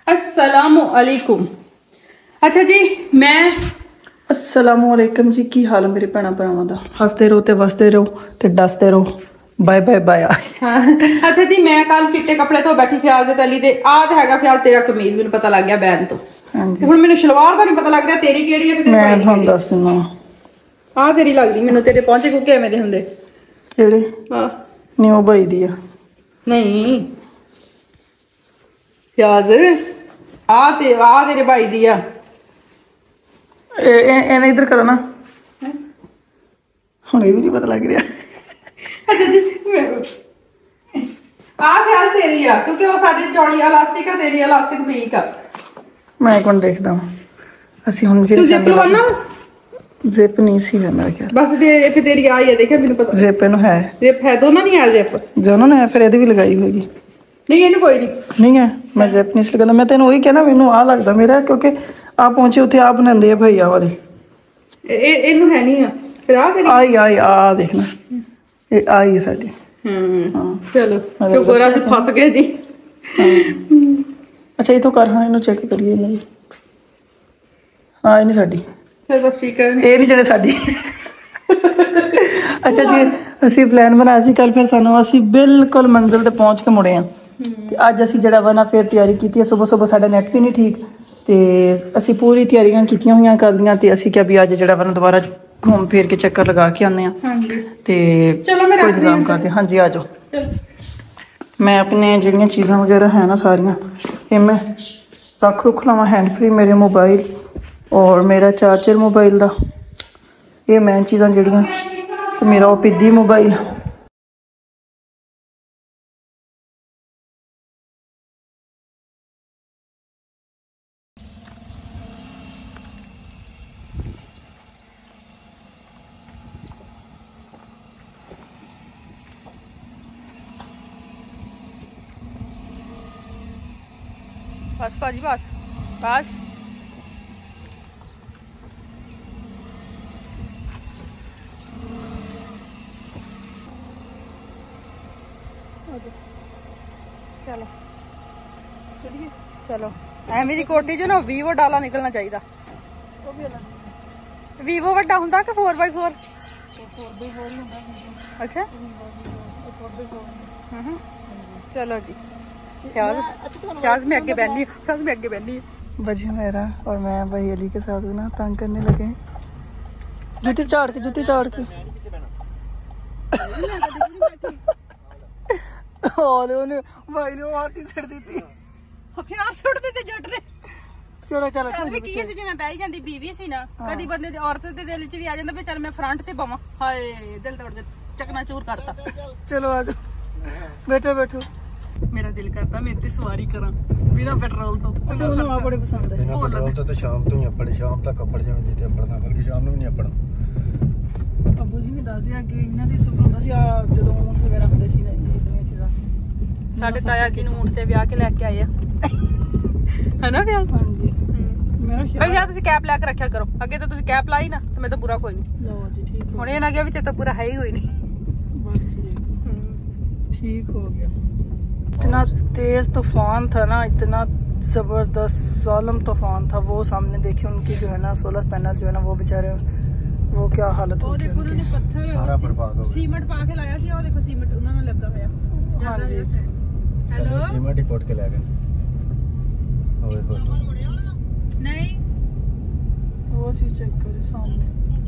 अस्सलामुअलैकुम। अच्छा जी मैं अस्सलामुअलैकुम जी, की हाल है मेरे भैन भरावां दा? हसते रहो ते वसते रहो ते डसते रहो। Bye bye bye. हाँ अच्छा जी मैं कल चिट्टे कपड़े तो बैठी फ्याज दे तली ते आ हैगा फ्याज तेरा कमीज मैनूं पता लग गया बैन तो। हाँ जी हुण मैनूं सलवार दा नहीं पता लग रहा तेरी केड़ी है ते तेरी मैं तुहानूं दस दिना आ तेरी लगदी मैनूं तेरे पहुंचे को किवें दे हुंदे किहड़े हां न्यू भाई दी आ नहीं फ्याज आ तेरे भाई दी आ एने इधर करो ना हुणे भी नहीं पता लग रहा। अच्छा जी आ फ्याज तेरी आ क्योंकि वो साडी चौड़ी इलास्टिक है तेरी इलास्टिक बीक आ मैं कौन देखदा वां ਅਸੀਂ ਹੁਣ तू जिप लवाना जिप नहीं सी है मेरा ख्याल बस दे फिर तेरी आई है देखा मैंने पता जिप इनू है जिप है दोनों नहीं है जिप दोनों ने फिर ਇਹਦੀ भी लगाई होगी नहीं ਇਹਨੂੰ ਕੋਈ नहीं है मैं जिप नहीं सी लगांदा मैं ਤੈਨੂੰ ਉਹੀ ਕਹਿਣਾ ਮੈਨੂੰ ਆ ਲੱਗਦਾ ਮੇਰਾ ਕਿਉਂਕਿ ਆ ਪਹੁੰਚੇ ਉੱਥੇ ਆ ਬਣਾਉਂਦੇ ਆ ਭਈਆ ਵਾਲੇ ਇਹਨੂੰ ਹੈ ਨਹੀਂ ਆ ਫਿਰ ਆ ਤੇਰੀ आई आई आ देखना ये आई है साडी चलो तो गोरा भी फस गया जी अच्छा ये तो कर हाँ इन्हों चेक करिए इन्हें हाँ ये नहीं साडी फिर बस ठीक है ये नहीं जड़े साडी अच्छा जी ਅਸੀਂ ਪਲਾਨ ਬਣਾਇਆ ਸੀ ਕੱਲ ਫਿਰ ਸਾਨੂੰ ਅਸੀਂ ਬਿਲਕੁਲ ਮੰਜ਼ਿਲ ਤੇ ਪਹੁੰਚ ਕੇ ਮੁੜੇ ਆ ਤੇ ਅੱਜ ਅਸੀਂ ਜਿਹੜਾ ਵਾ ਨਾ ਫਿਰ ਤਿਆਰੀ ਕੀਤੀ ਹੈ ਸਵੇਰ ਸਵੇਰ ਸਾਡਾ ਨੈਟ ਵੀ ਨਹੀਂ ਠੀਕ ਤੇ ਅਸੀਂ ਪੂਰੀ ਤਿਆਰੀਆਂ ਕੀਤੀਆਂ ਹੋਈਆਂ ਕਰ ਲੀਆਂ ਤੇ ਅਸੀਂ ਕਿਹਾ ਵੀ ਅੱਜ ਜਿਹੜਾ ਵਾ ਨਾ ਦੁਬਾਰਾ घूम फिर के चक्कर लगा के आने ते चलो मैं इंतजाम करते हाँ जी आ जाओ मैं अपने ਜਿਹੜੀਆਂ चीज़ां वगैरह है ना सारियां ये मैं रख रुख लवा हैंड फ्री मेरे मोबाइल और मेरा चार्जर मोबाइल दा ये मैं चीज़ां ਜਿਹੜੀਆਂ मेरा वो पिद्दी मोबाइल बस भाजी बस बस चलो चलो एवं दी कोठी जो ना वीवो डाला निकलना चाहिए वीवो वड्डा हुंदा कि 4x4 अच्छा चलो जी ख्याल में आगे बैठनी ख्याल में आगे बैठनी बजी मेरा और मैं भाई अली के साथ ना तंग करने लगे जूती चाड़ के और उन्हें भाई ने और छड़ दी थी हथियार सुट देते जट ने चलो चलो चल की सी जे मैं बैठ जांदी बीवी सी ना कदी बंदे दे औरत दे दिल च भी आ जांदा भी चल मैं फ्रंट ते बवां हाय दिल तोड़ के चकनाचूर करता चलो आ जाओ बैठो मेरा दिल करता मैं इतनी सवारी करा बिना पेट्रोल तो अच्छा उन्हें बड़े पसंद है बिना पेट्रोल तो शाम तो ही अपने शाम तक अपड़ जावे जिते अपड़ना बल्कि शाम ਨੂੰ ਵੀ ਨਹੀਂ अपड़ना अबू जी भी दस दिया कि ਇਹਨਾਂ ਦੀ ਸਫਰ ਹੁੰਦਾ ਸੀ ਆ ਜਦੋਂ ਊਂਠ ਵਗੈਰਾ ਹੁੰਦੇ ਸੀ ਨਾ ਇਹ ਦੋਵੇਂ ਚੀਜ਼ਾਂ ਸਾਡੇ ਤਾਇਆ ਜੀ ਨੂੰ ਊਂਠ ਤੇ ਵਿਆਹ ਕੇ ਲੈ ਕੇ ਆਏ ਆ ਹੈਨਾ ਵਿਆਹ ਹਾਂਜੀ ਮੇਰਾ ਖਿਆਲ ਵਿਆਹ ਤੁਸੀਂ ਕੈਪ ਲੈ ਕੇ ਰੱਖਿਆ ਕਰੋ ਅੱਗੇ ਤਾਂ ਤੁਸੀਂ ਕੈਪ ਲਾਈ ਨਾ ਤੇ ਮੈਂ ਤਾਂ ਬੁਰਾ ਕੋਈ ਨਹੀਂ ਲਓ ਜੀ ठीक ਹੁਣ ਇਹ ਨਾ ਗਿਆ ਵੀ ਤੇ ਤਾਂ ਪੂਰਾ ਹੈ ਹੀ ਹੋਈ ਨਹੀਂ बस ठीक हो गया। इतना तेज तूफान था ना इतना जबरदस्त जालिम तूफान था वो सामने देखिए उनकी जो है ना सोलर पैनल जो है ना वो बेचारे वो क्या हालत हो गई देखो उन्होंने पत्थर सारा बर्बाद हो गया सीमेंट पा के लाया सी और देखो सीमेंट उन्होंने लगा होया हां जी हेलो सीमेंट ही पोट के ले गए ओए हो नहीं वो चीज चेक करे सामने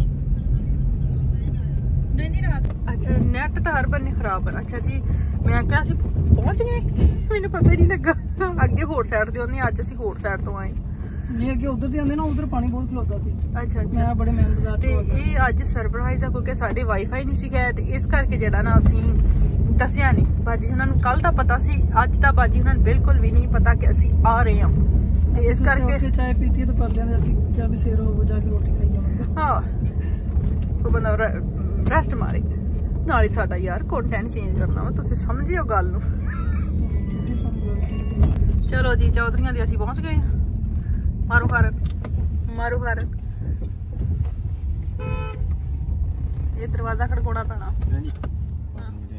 नहीं रात अच्छा नेट तो हर बन्ने खराब है अच्छा जी मैं क्या सी पहुंच गए मैंने पता ही नहीं लगा अगे होर साइड ते ओने आज ਅਸੀਂ होर साइड ਤੋਂ ਆਏ नहीं अगे उधर ते आंदे ना उधर पानी बहुत खलोता सी अच्छा मैं बड़े मेन बाजार ਤੇ ਇਹ ਅੱਜ ਸਰਪ੍ਰਾਈਜ਼ ਆ ਕਿਉਂਕਿ ਸਾਡੇ ਵਾਈਫਾਈ ਨਹੀਂ ਸੀ ਗਿਆ ਤੇ ਇਸ ਕਰਕੇ ਜਿਹੜਾ ਨਾ ਅਸੀਂ ਦੱਸਿਆ ਨਹੀਂ ਬਾਜੀ ਉਹਨਾਂ ਨੂੰ ਕੱਲ ਦਾ ਪਤਾ ਸੀ ਅੱਜ ਤਾਂ ਬਾਜੀ ਉਹਨਾਂ ਨੂੰ ਬਿਲਕੁਲ ਵੀ ਨਹੀਂ ਪਤਾ ਕਿ ਅਸੀਂ ਆ ਰਹੇ ਹਾਂ ਤੇ ਇਸ ਕਰਕੇ ਚਾय पीती है तो कर लेंगे ਅਸੀਂ क्या भी सेर हो जाके रोटी खाई जावांगे ਹਾਂ ਕੋ ਬੰਦਾ ਰੈਸਟ ਮਾਰੇ ਨਾਲ ਹੀ ਸਾਡਾ ਯਾਰ ਕੰਟੈਂਟ ਚੇਂਜ ਕਰਨਾ ਵਾ ਤੁਸੀਂ ਸਮਝਿਓ ਗੱਲ ਨੂੰ ਚਲੋ ਜੀ ਚੌਧਰੀਆਂ ਦੇ ਅਸੀਂ ਪਹੁੰਚ ਗਏ ਮਾਰੋ ਹਾਰਨ ਇਹ ਦਰਵਾਜ਼ਾ ਖੜਕਾਉਣਾ ਪੈਣਾ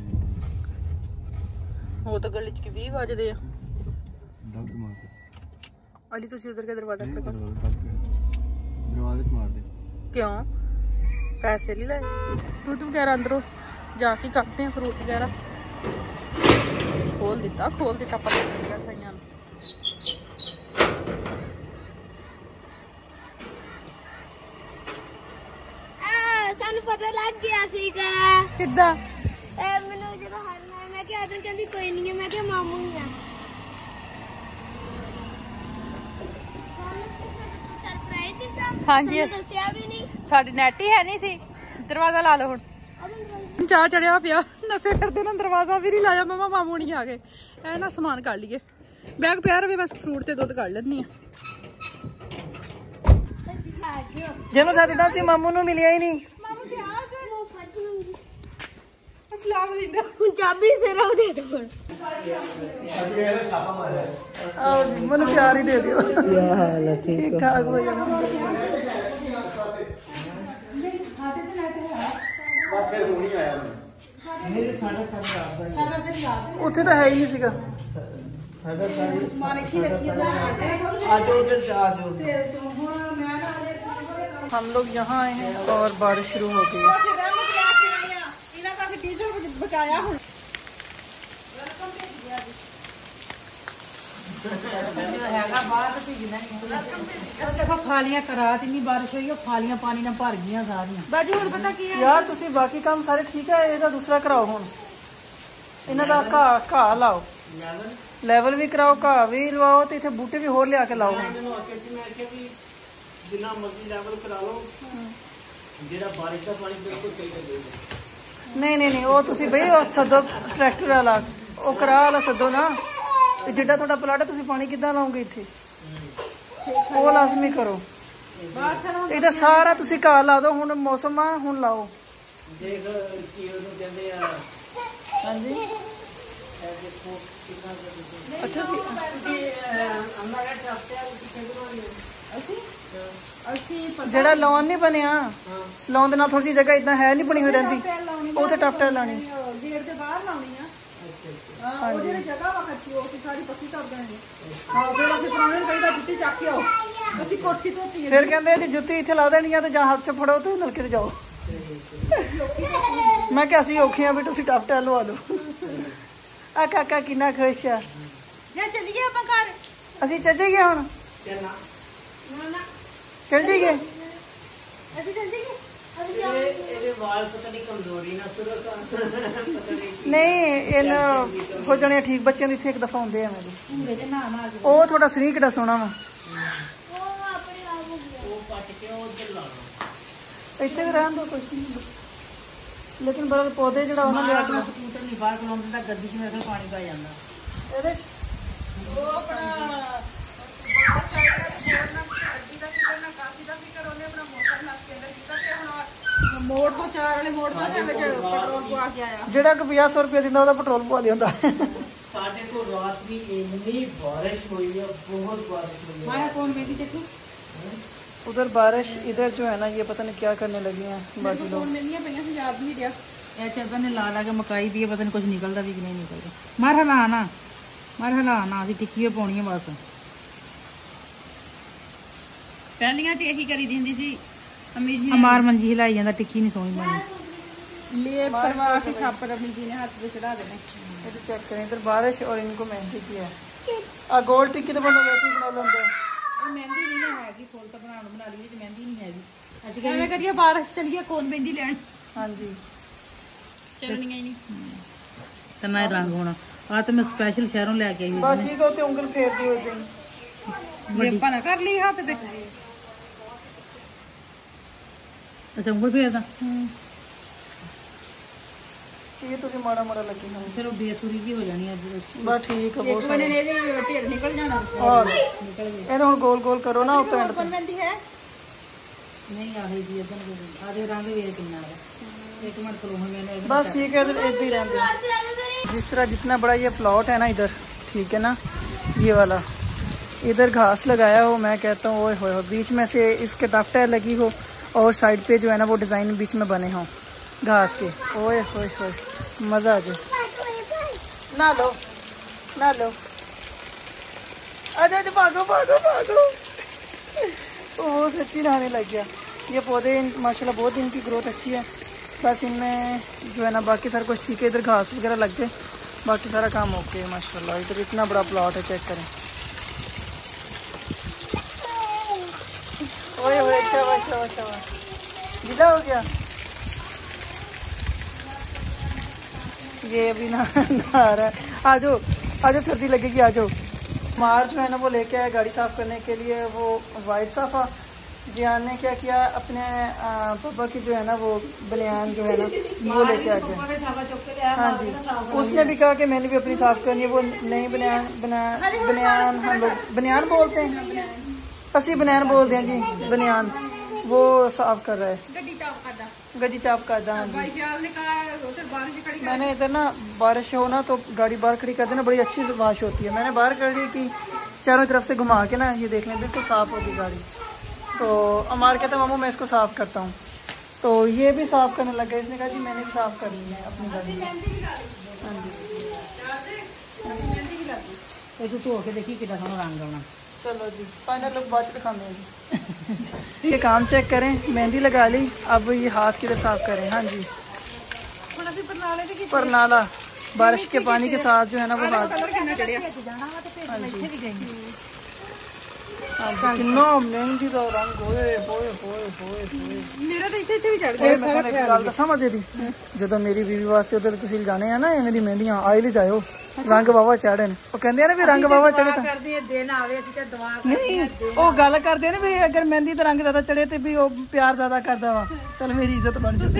ਉਹ ਤਾਂ ਗਲੀ ਚ 20 ਵਜਦੇ ਆ अली तुसी उधर का दरवाजा खड़का दरवाजे च मार दे। क्यों पैसे नहीं लाए दुद्ध वगैरह अंदरों जाके करते हैं फ्रूट वगैरह खोल दिता पता लग गया साइयां सानू पता लग गया सीगा किदा ਮੈਨੂੰ ਜਦੋਂ ਹਰਨਾ ਮੈਂ ਕਿਹਾ ਆਦਨ ਕਹਿੰਦੀ ਕੋਈ ਨਹੀਂ ਹੈ ਮੈਂ ਕਿਹਾ ਮਾਮੂ ਹੀ ਆ ਸਰਪ੍ਰਾਈਜ਼ ਦਿੱਤਾ ਹਾਂਜੀ ਦੱਸਿਆ ਵੀ ਨਹੀਂ ਸਾਡੀ ਨੈਟ ਹੀ ਹੈ ਨਹੀਂ ਸੀ ਦਰਵਾਜ਼ਾ ਲਾ ਲਓ ਹੁਣ ਚਾਹ ਚੜਿਆ ਪਿਆ ਨਸੇ ਫਿਰਦੇ ਨਾ ਦਰਵਾਜ਼ਾ ਵੀ ਨਹੀਂ ਲਾਇਆ ਮਮਾ ਮਾਮੂ ਨਹੀਂ ਆ ਗਏ ਐ ਨਾ ਸਮਾਨ ਕੱਢ ਲਈਏ ਬੈਗ ਪਿਆ ਰਵੇ ਬਸ ਫਰੂਟ ਤੇ ਦੁੱਧ ਕੱਢ ਲੈਂਦੀ ਆ ਜਿਹਨੂੰ ਸਾਡੀ ਤਾਂ ਸੀ ਮਾਮੂ ਨੂੰ ਮਿਲਿਆ ਹੀ ਨਹੀਂ ਮਾਮੂ ਪਿਆਜ਼ ਅਸਲਾਮ ਅਲੈਕੁਮ ਹੁਣ ਚਾਬੀ ਸਿਰ ਉਹ ਦੇ ਦੋ ਹੁਣ ਆਓ ਜੀ ਮੈਨੂੰ ਪਿਆਰ ਹੀ ਦੇ ਦਿਓ ਕੀ ਹਾਲ ਹੈ ਠੀਕ ਠਾਕ ਹੋ ਜਾਣਾ ਬਸ ਫਿਰ ਹੁਣ ਹੀ ਆਇਆ ਮੈਂ ਮੇਰੇ 7:30 ਉੱਥੇ ਤਾਂ ਹੈ ਹੀ ਨਹੀਂ ਸੀਗਾ हम लोग यहाँ आए हैं और बारिश शुरू हो गई है देखो खालियां करात इन्नी बारिश हुई खालियां पानी ना भर गई सारियां ਬਾਜੀ ਹੁਣ ਪਤਾ ਕੀ ਹੈ यार तुसी बाकी काम सारे ठीक है ਇਹਦਾ दूसरा कराओ ਹੁਣ ਇਹਨਾਂ ਦਾ ਘਾਹ ਲਾਓ ਲੈਵਲ ਵੀ ਕਰਾਓ ਘਾਹ ਵੀ ਲਵਾਓ ਤੇ ਇੱਥੇ ਬੂਟੇ ਵੀ ਹੋਰ ਲਿਆ ਕੇ ਲਾਓ जिन्ना मर्जी लेवल करा लो जेड़ा बारिश का पानी बिल्कुल सही कर देगा नहीं ਉਹ ਤੁਸੀਂ ਬਈ ਉਹ ਸੱਦੋ ਟਰੈਕਟਰ ਵਾਲਾ ਉਹ ਕਰਾ ਵਾਲਾ ਸੱਦੋ ਨਾ ਤੇ ਜਿੱਡਾ ਤੁਹਾਡਾ ਪਲਾਟ ਹੈ ਤੁਸੀਂ ਪਾਣੀ ਕਿੱਦਾਂ ਲਾਓਗੇ ਇੱਥੇ ਉਹ ਲਾਜ਼ਮੀ ਕਰੋ ਇਹਦਾ ਸਾਰਾ ਤੁਸੀਂ ਘਾਹ ਲਾ ਦਿਓ ਹੁਣ ਮੌਸਮ ਆ ਹੁਣ ਲਾਓ देख की ਉਹਨੂੰ ਕਹਿੰਦੇ ਆ ਹਾਂਜੀ ਅੱਛਾ ਜੀ ਜਿਹੜਾ ਲਾਉਣ ਨਹੀਂ ਬਣਿਆ ਲਾਉਣ ਦੇ ਨਾਲ ਥੋੜੀ ਜਿਹੀ ਜਗ੍ਹਾ ਇਦਾਂ ਹੈ ਨਹੀਂ ਬਣੀ ਹੋਈ ਰਹਿੰਦੀ ਉਹ ਤੇ ਟੱਪ ਟੈਲ ਲਾਣੀ ਗੇਟ ਦੇ ਬਾਹਰ ਲਾਉਣੀ ਆ ਹਾਂਜੀ ਜਿਹੜੀ ਜਗ੍ਹਾ ਵਾ ਕੱਚੀ ਉਹ ਸਾਰੀ ਪੱਕੀ ਕਰ ਦੇਣੀ ਹਾਂ ਫਿਰ ਅਸੀਂ ਪੁਰਾਣੇ ਕਹਿੰਦਾ ਜੁੱਤੀ ਚੱਕ ਕੇ ਆਓ ਅਸੀਂ ਕੋਠੀ ਧੋਤੀ ਫਿਰ ਕਹਿੰਦੇ ਜੀ ਜੁੱਤੀ ਇੱਥੇ ਲਾ ਦੇਣੀ ਆ ਤੇ ਜਾਂ ਹੱਥ 'ਚ ਫੜੋ ਤੇ ਨਲਕੇ ਤੇ ਜਾਓ ਮੈਂ ਕਿਹਾ ਅਸੀਂ ਔਖੇ ਆ ਵੀ ਤੁਸੀਂ ਟੱਪ ਟੈਲ ਲਵਾ ਲਓ ਆ ਕਾਕਾ ਕਿੰਨਾ ਖੁਸ਼ ਆ ਜਾਂ ਚੱਲੀਏ ਆਪਾਂ ਘਰ ਅਸੀਂ ਚੱਲ ਜਾਈਏ ਹੁਣ ਚੱਲ ਜਾਈਏ ਅਸੀਂ ਚੱਲ ਜਾਈਏ ਇਹਦੇ ਵਾਲ ਪਤਾ ਨਹੀਂ ਕਮਜ਼ੋਰੀ ਨਾ ਸੁਰਤ ਪਤਾ ਨਹੀਂ ਨਹੀਂ ਇਹਨਾਂ ਹੋ ਜਾਣੇ ਠੀਕ ਬੱਚਿਆਂ ਦੇ ਇੱਥੇ ਇੱਕ ਦਫਾ ਹੁੰਦੇ ਆ ਮੇਰੇ ਉਹ ਤੁਹਾਡਾ ਸਰੀਰ ਕਿੱਡਾ ਸੋਹਣਾ ਵਾ ਉਹ ਆਪਣੇ ਆਪ ਹੋ ਗਿਆ ਉਹ ਪੱਟ ਕੇ ਉਧਰ ਲਾ ਲਓ ਇੱਥੇ ਵੀ ਰਹਿਣ ਦੋ ਕੁਝ ਨਹੀਂ ਲੇਕਿਨ ਬੜਾ ਪੌਦੇ ਜਿਹੜਾ ਉਹਨਾਂ ਲਿਆ ਕੇ ਸਕੂਟਰ ਨਹੀਂ ਬਾਹਰ ਖਲੋਂਦੇ ਤਾਂ ਗੱਡੀ 'ਚ ਮੇਰੇ ਕੋਲ ਪਾਣੀ ਪਾ ਜਾਂਦਾ ਇਹਦੇ 'ਚ ਉਹ ਆਪਣਾ ਬਾਹਰ ਚਾਹੀਦਾ ਗੱਡੀ ਦਾ ਫਿਕਰ ਨਾ ਕਾਫੀ ਦਾ ਫਿਕਰ ਉਹਨੇ ਆਪਣਾ ਮੋਟਰ ਲਾ ਕੇ ਅੰਦਰ ਕੀਤਾ ਤੇ ਹੁਣ ਮੋੜ ਤੋਂ ਚਾਰ ਵਾਲੇ ਮੋੜ ਤੋਂ ਵਿੱਚ ਪੈਟਰੋਲ ਪਵਾ ਕੇ ਆਇਆ ਜਿਹੜਾ ਕਿ 50 ਰੁਪਏ ਦਿੰਦਾ ਉਹਦਾ ਪੈਟਰੋਲ ਪਵਾ ਲਿਆਉਂਦਾ ਸਾਡੇ ਕੋਲ ਰਾਤ ਵੀ ਇੰਨੀ ਬਾਰਿਸ਼ ਹੋਈ ਹੈ बहुत बारिश हुई है माया कौन बेटी देखो उधर बारिश इधर जो है ना ये पता नहीं क्या करने लगी हैं बाजू लोग ਮਿਲਣੀਆਂ ਪਈਆਂ ਸੀ ਯਾਦ ਨਹੀਂ ਰਿਹਾ ਇਹ ਚੱਬਨ ਨੇ ਲਾ ਕੇ ਮਕਾਈ ਦੀ ਪਤਾ ਨਹੀਂ ਕੁਝ ਨਿਕਲਦਾ ਵੀ ਕਿ ਨਹੀਂ ਨਿਕਲਦਾ ਮਾਰ ਹਲਾਣਾ ਅਸੀਂ ਟਿੱਕੀਓ ਪਾਉਣੀ ਹੈ ਬਸ ਪਹਿਲੀਆਂ 'ਚ ਇਹੀ ਕਰੀ ਦਿੰਦੀ ਸੀ ਅਮੀ ਜੀ ਮਾਰ ਮੰਜੀ ਹਿਲਾਈ ਜਾਂਦਾ ਟਿੱਕੀ ਨਹੀਂ ਸੋਹਣੀ ਬਣੀ ਲੈ ਕਰਵਾ ਕੇ ਛਾਪ ਰਮੀ ਜੀ ਨੇ ਹੱਥ ਤੇ ਚੜਾ ਦੇਣੇ ये तो चेक करें इधर बारिश और इनको मेहंदी की है गोल टिक्की तो बंदा वैसे ही बना लेंगे ਇਹ ਮਹਿੰਦੀ ਨਹੀਂ ਹੈਗੀ ਫੁੱਲ ਤਾਂ ਬਣਾ ਲਈ ਤੇ ਮਹਿੰਦੀ ਨਹੀਂ ਹੈਗੀ ਅਸੀਂ ਐਵੇਂ ਕਰੀਏ ਬਾਹਰ ਚਲੀਏ ਕੋਨ ਮਹਿੰਦੀ ਲੈਣ हाँ जी ਚੱਲਣੀਆਂ ਹੀ ਨਹੀਂ ਤਾਂ ਨਾ ਰੰਗ ਹੋਣਾ ਆ ਤਾਂ ਮੈਂ ਸਪੈਸ਼ਲ ਸ਼ਹਿਰੋਂ ਲੈ ਕੇ ਆਈ बस ठीक है उंगल फेर दी उस दिन ਲੇਪਾ ਨਾ ਕਰ ਲਈ ਹੱਥ ਤੇ ਅੱਛਾ ਉਂਗਲ ਫੇਰਦਾ ये तो माड़ा माड़ा लगी है ਫਿਰ ਉਹ ਬੇਸੁਰੀ ਜੀ ਹੋ ਜਾਣੀ ਅੱਜ बस ठीक है बहुत ਇਹਨੇ ਇਹਦੀ ਢੇਰ ਨਿਕਲ ਜਾਣਾ और ये हम गोल गोल करो ना उतो एंड ਕੋਨ ਮਹਿੰਦੀ ਹੈ ਨਹੀਂ ਆਹੀ ਜੀ ਇਦਾਂ ਆਦੇ ਰੰਗ ਵੇਖ ਕਿੰਨਾ ਦਾ ਇੱਕ ਮਿੰਟ ਕੋਲ ਮੈंने बस ठीक है इधर एक भी रहने जिस तरह जितना बड़ा ये प्लॉट है ना इधर ठीक है ना ये वाला इधर घास लगाया हो मैं कहता हूँ ओए होए बीच में से इसके टफ्टर लगी हो और साइड पे जो है ना वो डिज़ाइन बीच में बने हों घास के ओए होए होए मज़ा आ जाए ना लो आजा आजा भागो भागो भागो। वो सच्ची नहाने लग गया। ये पौधे माशाल्लाह बहुत इनकी ग्रोथ अच्छी है। बस इनमें जो है ना बाकी सारा कुछ ठीक है। इधर घास वगैरह लग गए, बाकी सारा काम ओके है माशाल्लाह। इधर इतना बड़ा प्लॉट है, चेक करें। ओए ओए शाबाश शाबाश शाबाश। गीला हो गया ये अभी नहा रहा है। आ जाओ आ जाओ, सर्दी लगेगी, आ जाओ। मार जो है ना वो लेके आया गाड़ी साफ करने के लिए, वो वाइट साफा। जियान ने क्या किया, अपने पापा की जो है ना वो बनियान जो है ना वो लेके आ गया। हाँ जी, उसने भी कहा कि मैंने भी अपनी साफ करनी है। वो नई बनियान हम लोग बनियान बोलते हैं, असी बनियान बोलते हैं जी, बनियान। वो साफ कर रहा है, गड्डी चाप करदा। मैंने इधर ना बारिश हो ना तो गाड़ी बाहर खड़ी कर देना, बड़ी अच्छी वाश होती है। मैंने बाहर खड़ी की, चारों तरफ से घुमा के ना ये देख लें बिल्कुल साफ होगी गाड़ी। तो अमार कहता मामू मैं इसको साफ करता हूँ, तो ये भी साफ करने लग गया। इसने कहा जी मैंने भी साफ करनी है अपनी गाड़ी। हाँ जी, तू होके देखी कितना सोना रंग आना। चलो जी, फाइनल लुक बाद दिखाते हैं जी। ये काम चेक करें, मेहंदी लगा ली, अब ये हाथ किधर साफ करें। हाँ जी, परनाला बारिश के पानी के साथ जो है ना वो हाथ। कितना मेहंदी का रंग होए होए होए होए होए। मेरा तो इतने भी चढ़ गया। मैं एक गल दसा मजे दी, जो मेरी बीवी वास्ते उधर तुसीं जाने हैं ना इवें दी मेहंदियां आए ले जाओ, रंग वावा चढ़े ने। वो कहंदे आ ना भी रंग वावा चढ़े तो नहीं, वो गल करदे ने भी अगर मेहंदी दा रंग ज्यादा चढ़े तो भी वो प्यार ज्यादा करदा वा। चल मेरी इज्जत बन जाती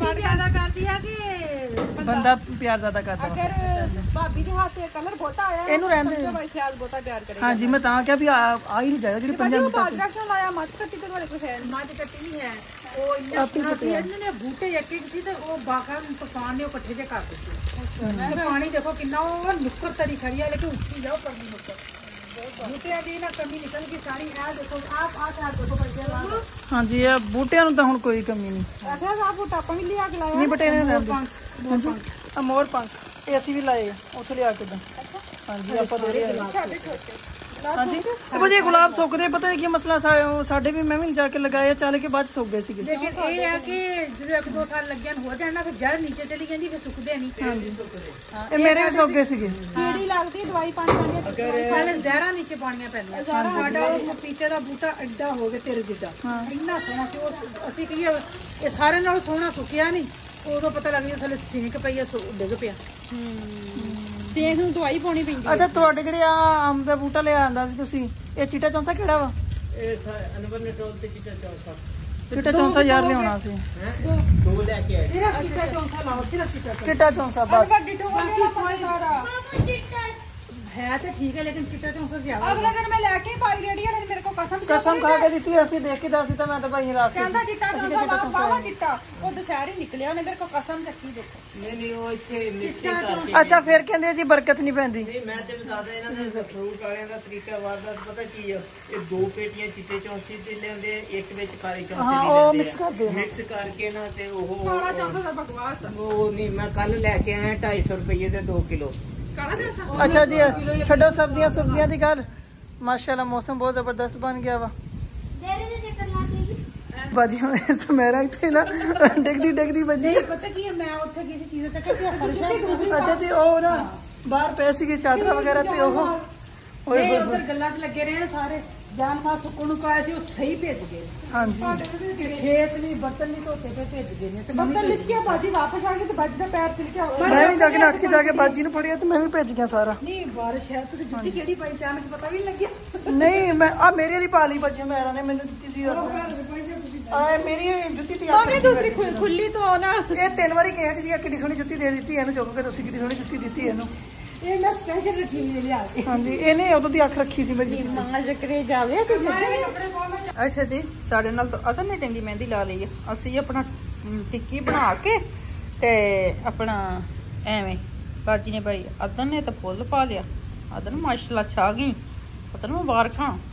बंदा प्यार ज्यादा करदा वा। भाभी के हाथ से कलर बहुता आया इनू रहंदे ख्याल बहुता प्यार करेगा। हाँ जी, मैं तां क्या भी आ ही नहीं जाएगा जेडी 5 मिनट बाजरा क्यों लाया? मत कट्टी तो तुम्हारे कुछ है, मत कट्टी नहीं है। वो इन्ना सोना सी इन्ने बूटे एक एक सी ते वो बाखा तूफान ने इकट्ठे जे कर दिते। पानी देखो कितना वो नुक्कर तरी खड़ी है, लेकिन ऊंची जाओ पर नहीं नुक्कर बूटे अभी ना कमी निकल की सारी है। देखो आप आ देखो भाई। हाँ जी, ये बूटियां नु तां हुण कोई कमी नहीं। अच्छा आप बूटा अपन भी लिया के लाया नहीं बटे ने रहंदे मोर पंख ਇਹ ਅਸੀਂ ਵੀ ਲਾਏ ਉੱਥੇ ਲਿਆ ਕੇ। ਹਾਂਜੀ ਆਪਾਂ ਦੇ ਰਹੇ ਹਾਂ। ਹਾਂਜੀ ਤੇ ਜੇ ਗੁਲਾਬ ਸੁੱਕਦੇ ਪਤਾ ਨਹੀਂ ਕੀ ਮਸਲਾ ਸਾਡੇ ਵੀ ਮੈਂ ਵੀ ਜਾ ਕੇ ਲਗਾਏ ਚੱਲ ਕੇ ਬਾਅਦ ਸੁੱਕ ਗਏ ਸੀਗੇ। ਲੇਕਿਨ ਇਹ ਹੈ ਕਿ ਜਦੋਂ 1-2 ਸਾਲ ਲੱਗਿਆ ਹੋ ਜਾਣਾ ਫਿਰ ਜੜ ਨੀਚੇ ਚਲੀ ਜਾਂਦੀ ਫਿਰ ਸੁੱਕਦੇ ਨਹੀਂ। ਹਾਂਜੀ ਇਹ ਮੇਰੇ ਵੀ ਸੁੱਕ ਗਏ ਸੀਗੇ। ਕੀੜੀ ਲੱਗਦੀ ਦਵਾਈ ਪਾਣੀ ਪਹਿਲੇ ਜ਼ਹਿਰਾਂ ਨੀਚੇ ਪਾਣੀਆਂ ਪੈਂਦੀਆਂ। ਸਾਡਾ ਉਹ ਪਪੀਤੇ ਦਾ ਬੂਟਾ ਐਡਾ ਹੋ ਗਿਆ ਤੇਰੇ ਜਿੱਡਾ, ਇੰਨਾ ਸੋਹਣਾ ਸੀ। ਉਹ ਅਸੀਂ ਕਹੀਏ ਇਹ ਸਾਰੇ ਨਾਲੋਂ ਸੋਹਣਾ ਸੁੱਕਿਆ ਨਹੀਂ, ਉਦੋਂ ਪਤਾ ਲੱਗ ਗਿਆ ਥੱਲੇ ਸੇਕ ਪਈ ਆ, ਡਿੱਗ ਪਿਆ। ਸੇਕ ਨੂੰ ਦਵਾਈ ਪਾਉਣੀ ਪੈਂਦੀ। ਅੱਛਾ ਤੁਹਾਡੇ ਜਿਹੜੇ ਆ ਅੰਬ ਦਾ ਬੂਟਾ ਲਿਆ ਆਂਦਾ ਸੀ ਤੁਸੀਂ, ਇਹ ਚੀਟਾ ਚੌਂਸਾ ਕਿਹੜਾ ਵਾ? ਇਹ ਅਨਵਰ ਨੇ ਟੋਲ ਤੇ ਚਿੱਟਾ ਚੌਂਸਾ। ਚਿੱਟਾ ਚੌਂਸਾ ਯਾਰ ਲਿਆਉਣਾ ਸੀ। ਦੋ ਲੈ ਕੇ ਆਏ। ਸਿਰਫ ਚਿੱਟਾ ਚੌਂਸਾ ਲਾਓ, ਸਿਰਫ ਚਿੱਟਾ ਚੌਂਸਾ ਬਸ। है तो ठीक है, लेकिन चिट्टा चौंसा ज्यादा। अगले दिन मैं लेके पाई रेडी वाले ने मेरे को कसम खा के दी ਅਸੀਂ ਦੇਖ ਕੇ ਦੱਸਦੀ ਤਾਂ ਮੈਂ ਤਾਂ ਭਾਈ ਰਾਸਤੇ ਕਹਿੰਦਾ ਚਿੱਟਾ ਚੌਂਸਾ ਬਾਵਾ ਚਿੱਟਾ ਉਹ ਦਸਹਿਰੀ ਨਿਕਲਿਆ, ਉਹਨੇ ਮੇਰੇ ਕੋ ਕਸਮ ਚੱਕੀ। ਦੇਖੋ ਨਹੀਂ ਉਹ ਇੱਥੇ ਮਿਕਸਿੰਗ ਕਰਕੇ। ਅੱਛਾ ਫਿਰ ਕਹਿੰਦੇ ਜੀ ਬਰਕਤ ਨਹੀਂ ਪੈਂਦੀ। ਨਹੀਂ ਮੈਂ ਤੇ ਬਤਾਦਾ ਇਹਨਾਂ ਦੇ ਫਰੂਟ ਵਾਲਿਆਂ ਦਾ ਤਰੀਕਾ ਵਾਰਦਾ ਪਤਾ ਕੀ ਆ, ਇਹ 2 ਪੇਟੀਆਂ ਚਿੱਟੇ ਚੌਂਸੇ ਦੇ ਲੈਂਦੇ, ਇੱਕ ਵਿੱਚ ਕਾਲੇ ਚੌਂਸੇ ਹਾਂ ਦੀ ਉਹ ਲੈਂਦੇ ਮਿਕਸ ਕਰਦੇ ਆ। ਮਿਕਸ ਕਰਕੇ ਨਾ ਤੇ ਉਹ ਕਾਲਾ ਚੌਂਸਾ ਦਾ ਬਕਵਾਸ ਆ। ਉਹ ਨਹੀਂ ਮੈਂ ਕੱਲ ਲੈ ਕੇ ਆਇਆ 250 ਰੁਪਏ ਦੇ 2 ਕਿਲੋ। अच्छा जी छोड़ो सब्जियां की गल। माशाल्लाह मौसम बहुत जबरदस्त बन गया वा। बाजी मेरा इतने ना डिगदी बजी। पता की मैं उत्थे किसी चीज से करती हूं। अच्छा जी ओ ना बाहर पे सी चादर वगैरह ते ओह ओए उधर गल्ला च लगे रहे सारे जान मां सुक्कू नु पाया सी, वो सही भेज गए। हां जी खेस नहीं बर्तन नहीं धोते पे भेज गए ने। बर्तन लिस के बाजी वापस आ गई तो बाजी का पैर तिल के मैं भी जाके नट के जाके बाजी नु फड़िया तो मैं भी भेज गया सारा। नहीं बारिश है तुसी जुत्ती केड़ी पाई अचानक पता भी नहीं लग्या। नहीं मैं आ मेरे लिए पा ली बाजी मेरा ने मैंने ਦਿੱਤੀ ਸੀ ਆ ਮੇਰੀ ਜੁੱਤੀ ਤੇ आ दूसरी खुली तो ना ਇਹ 3 ਵਾਰੀ ਕਹਿ ਸੀ ਕਿੱਡੀ ਸੋਹਣੀ ਜੁੱਤੀ ਦੇ ਦਿੱਤੀ ਇਹਨੂੰ ਚੁੱਕ ਕੇ। ਤੁਸੀਂ ਕਿੱਡੀ ਸੋਹਣੀ ਜੁੱਤੀ ਦਿੱਤੀ ਇਹਨੂੰ। ये मैं स्पेशल रखी हुई लिया के। हाँ जी ਇਹਨੇ ਉਦੋਂ ਦੀ ਅੱਖ ਰੱਖੀ ਸੀ ਮੇਰੀ। मां जकरे जावे ते ਅੱਛਾ ਜੀ ਸਾਡੇ ਨਾਲ ਤਾਂ ਅਗਰ ਨੇ ਚੰਗੀ ਮਹਿੰਦੀ ਲਾ ਲਈ ਆ। ਅਸੀਂ ਆਪਣਾ ਟਿੱਕੀ ਬਣਾ ਕੇ ਤੇ ਆਪਣਾ ਐਵੇਂ ਬਾਜੀ ਨੇ ਭਾਈ ਅਦਨ ਨੇ ਤਾਂ ਫੁੱਲ ਪਾ ਲਿਆ। ਅਦਨ ਮਾਸ਼ਾਅੱਲਾ ਛਾ ਗਈ। ਪਤਾ ਨਾ ਮੁਬਾਰਕਾਂ।